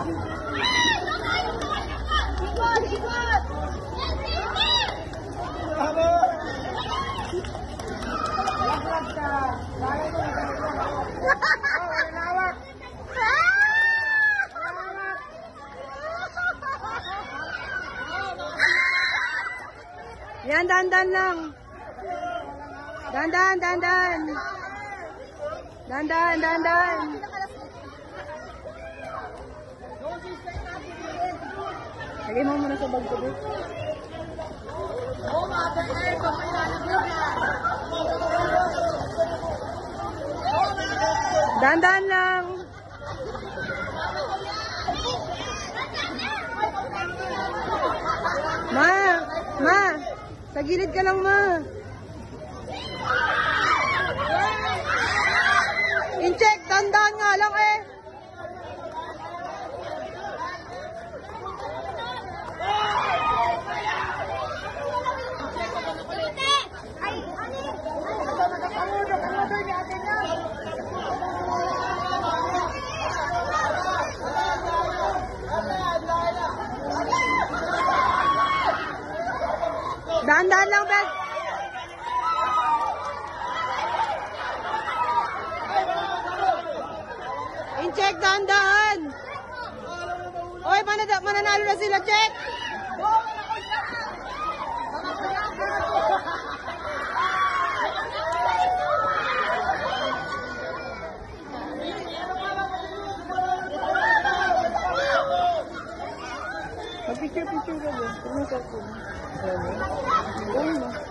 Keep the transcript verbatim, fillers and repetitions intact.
Yan, dandan lang. Dandan, dandan. Dandan, dandan. Lagay mo muna sa bag ko dito. Dandan lang. Ma, ma, sa gilid ka lang, ma. In-check, dandan nga lang eh. Dahan-dahan lang, Bek. In-check, dahan-dahan. Oy, manada, mananalo na sila, check. Mag-picture-picture ka ba? Ano ka po? Ano?